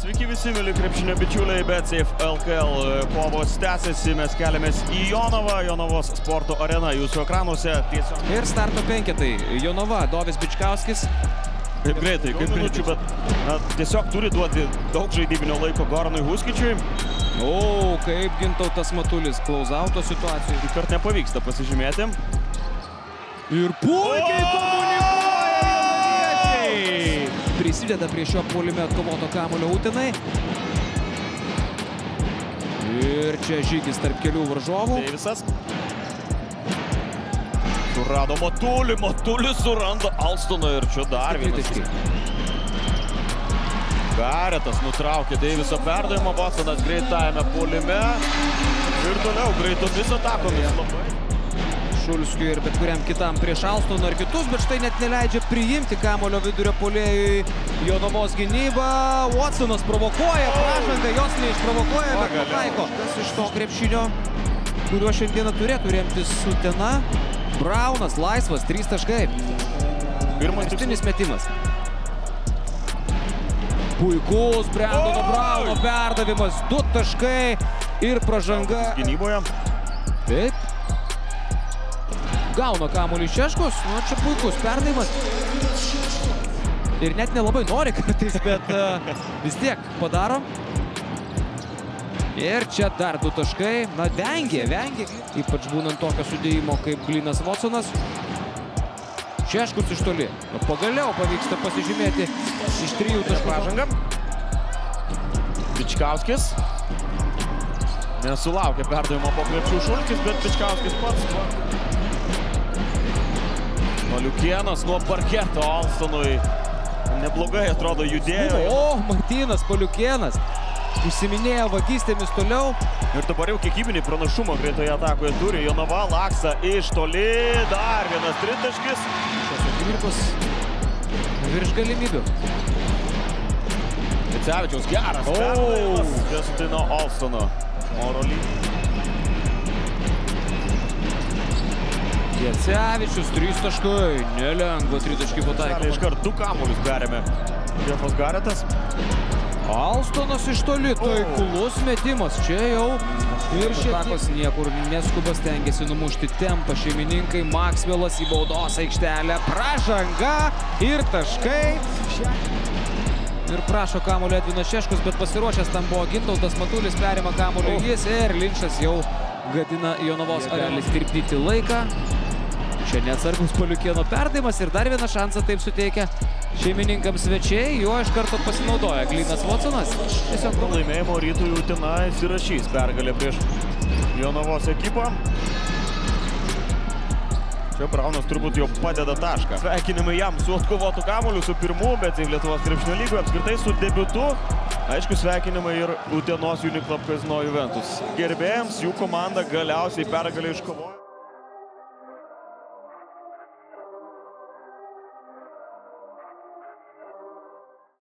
Sveiki visi, mėly krepšinio bičiuliai, BetSafe LKL kovos tęsiasi, mes keliamės į Jonavą, Jonavos sporto arena, jūsų ekranuose tiesiog. Ir starto penketai, Jonava, Dovis Bičkauskis. Kaip greitai, kaip minučių, bet tiesiog turi duoti daug žaidybinio laiko Goranui Huskičiui. O, kaip Gintautas Matulis, klausauto situacijų. Įkart nepavyksta pasižymėti. Ir puikiai komunikuoja jonaviečiai. Prisideda prie šio puolime atkovoto kamuolio Utenai. Ir čia žygis tarp kelių varžovų. Deivisas. Surado Matulį, Matulis suranda Alstoną ir čia dar vienas. Garetas nutraukė Deiviso perdavimą, Watsonas greitajame puolime. Ir toliau greitomis atakomis. Šulskiui ir bet kuriam kitam prieš Alstoną ar kitus, bet štai net neleidžia priimti kamuolio vidurio puolėjui Jonavos gynybą. Watsonas provokuoja pražangą, jos neišprovokuoja, bet pataiko. Kas iš to krepšinio, kuriuo šiandieną turėtų remtis Utena. Braunas laisvas, 3 taškai. Pirmasis metimas. Puikus Brandono Brauno perdavimas, 2 taškai ir pražanga. Gynyboje. Taip. Gauna kamuolį Šeškus, nu čia puikus perdavimas. Ir net nelabai nori kartais, bet vis tiek padaro. Ir čia dar 2 taškai. Na, vengia. Ypač būnant tokio sudėjimo kaip Glinas Watsonas. Šeškus iš toli. Pagaliau pavyksta pasižymėti iš 3 taškų. Pražanga. Bičkauskis. Nesulaukė perdavimo po krepšių Šulskis, bet Bičkauskis pats. Paliukėnas nuo parketo Alstonui. Neblogai atrodo judėjo. O, Martynas Paliukėnas. Užsiminėjo vagystėmis toliau. Ir dabar jau kiekybinį pranašumą greitoje atakoje turi. Jonava laksa iš toli. Dar vienas tritaškis. Šios akimirkos virš galimybių. Gecevičiaus geras perdavimas. Justino Alstono. Oro lygį. Gecevičius 3 taškai. Nelengva 3 taškai pataiko. Iškart 2 kamuolius perėmė Jefas Garetas. Alstonas iš toli, taiklus metimas, čia jau ir šiekos niekur neskuba, stengiasi numušti tempą šeimininkai. Maxwellas į baudos aikštelę, pražanga ir taškai. Ir prašo kamuolio Edvinas Šeškus, bet pasiruošęs tam buvo Gintautas Matulis, perima kamuolio jis ir Linčas jau gadina Jonavos arelis tirpdyti laiką. Čia neatsargus Paliukėno perdavimas ir dar vieną šansą taip suteikia šeimininkams svečiai, juo iš karto pasinaudoja Glinas Watsonas. Tiesiog laimėjimo Rytui Utena įsirašys pergalę prieš Jonavos ekipą. Čia Braunas turbūt jau padeda tašką. Sveikinimai jam su atkovotu kamuoliu, su pirmu, bet ir Lietuvos krepšinio lygoje apskritai su debiutu. Aišku, sveikinimai ir Utenos Uniclub Casino Juventus gerbėjams, jų komanda galiausiai pergalę iškovojo.